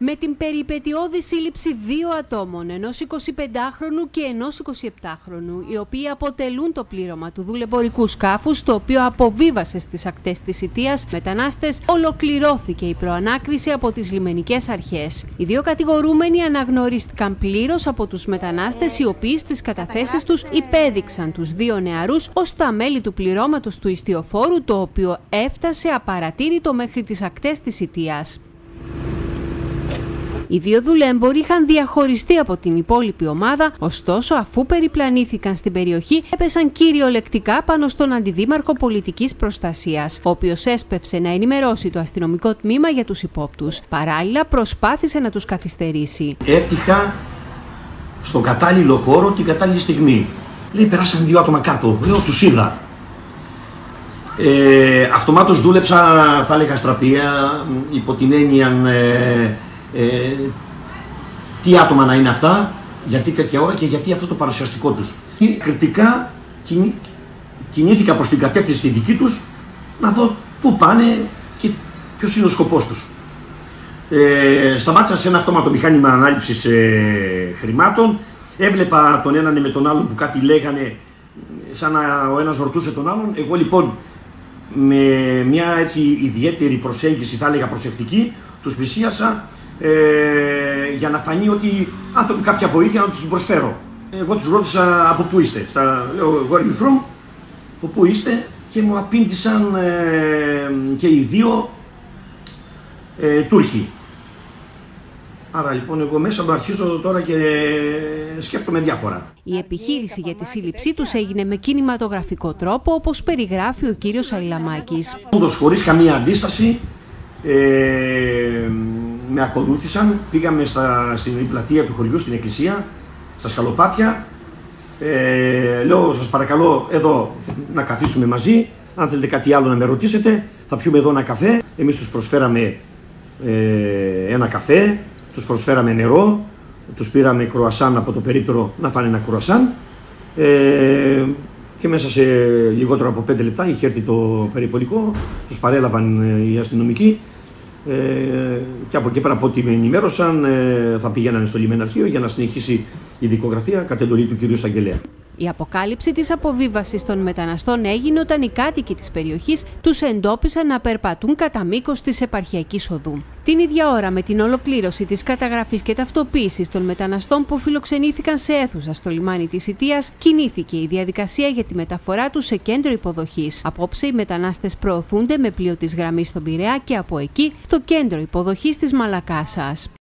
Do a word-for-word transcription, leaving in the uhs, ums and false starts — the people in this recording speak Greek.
Με την περιπετειώδη σύλληψη δύο ατόμων, ενός εικοσιπεντάχρονου και ενός εικοσιεπτάχρονου, οι οποίοι αποτελούν το πλήρωμα του δουλεμπορικού σκάφους, το οποίο αποβίβασε στις ακτές της Ιττίας μετανάστες, ολοκληρώθηκε η προανάκριση από τις λιμενικές αρχές. Οι δύο κατηγορούμενοι αναγνωρίστηκαν πλήρως από τους μετανάστες, οι οποίοι στις καταθέσεις τους υπέδειξαν τους δύο νεαρούς ως τα μέλη του πληρώματος του ιστιοφόρου, το οποίο έφτασε απαρατήρητο μέχρι τις ακτές της Ιττίας. Οι δύο δουλέμποροι είχαν διαχωριστεί από την υπόλοιπη ομάδα, ωστόσο αφού περιπλανήθηκαν στην περιοχή έπεσαν κυριολεκτικά πάνω στον Αντιδήμαρχο Πολιτικής Προστασίας, ο οποίος έσπευσε να ενημερώσει το αστυνομικό τμήμα για τους υπόπτους. Παράλληλα προσπάθησε να τους καθυστερήσει. Έτυχα στο κατάλληλο χώρο την κατάλληλη στιγμή. Λέει, περάσαν δύο άτομα κάτω. Λέω, τους είδα. Ε, αυτομάτως δούλεψα, θα έλεγα, στραπία, υπό την έννοια ε, ε, τι άτομα να είναι αυτά, γιατί τέτοια ώρα και γιατί αυτό το παρουσιαστικό τους. Και κριτικά κινη, κινήθηκα προς την κατεύθυνση τη δική τους, να δω πού πάνε και ποιος είναι ο σκοπός τους. Ε, σταμάτησα σε ένα αυτόματο μηχάνημα ανάληψης ε, χρημάτων, έβλεπα τον έναν με τον άλλον που κάτι λέγανε, σαν να ο ένας ρωτούσε τον άλλον. Εγώ λοιπόν με μια έτσι ιδιαίτερη προσέγγιση, θα έλεγα προσεκτική, τους πλησίασα ε, για να φανεί ότι αν θέλουν κάποια βοήθεια να τους την προσφέρω. Εγώ τους ρώτησα από πού είστε, τα, λέω where are you from, από πού είστε, και μου απήντησαν ε, και οι δύο ε, Τούρκοι. Άρα λοιπόν εγώ μέσα μου αρχίζω τώρα και σκέφτομαι διάφορα. Η επιχείρηση για τη σύλληψή τους έγινε με κινηματογραφικό τρόπο, όπως περιγράφει ο κύριος Αηλαμάκης. Όντως, χωρίς καμία αντίσταση, ε, με ακολούθησαν, πήγαμε στα, στην πλατεία του χωριού, στην εκκλησία, στα σκαλοπάτια. Ε, λέω, σας παρακαλώ εδώ να καθίσουμε μαζί, αν θέλετε κάτι άλλο να με ρωτήσετε, θα πιούμε εδώ ένα καφέ. Εμείς τους προσφέραμε ε, ένα καφέ, τους προσφέραμε νερό, τους πήραμε κρουασάν από το περίπτερο να φάνε ένα κρουασάν ε, και μέσα σε λιγότερο από πέντε λεπτά είχε έρθει το περιπολικό, τους παρέλαβαν οι αστυνομικοί ε, και από εκεί πέρα από ό,τι με ενημέρωσαν ε, θα πήγαιναν στο λιμεναρχείο για να συνεχίσει η δικογραφία κατ' εντολή του κυρίου Εισαγγελέα. Η αποκάλυψη της αποβίβασης των μεταναστών έγινε όταν οι κάτοικοι της περιοχής τους εντόπισαν να περπατούν κατά μήκος της επαρχιακής οδού. Την ίδια ώρα, με την ολοκλήρωση της καταγραφής και ταυτοποίησης των μεταναστών που φιλοξενήθηκαν σε αίθουσα στο λιμάνι της Ιττίας, κινήθηκε η διαδικασία για τη μεταφορά τους σε κέντρο υποδοχής. Απόψε οι μετανάστες προωθούνται με πλοίο της γραμμής στον Πειραιά και από εκεί στο κέντρο υποδοχής της Μαλακάσας.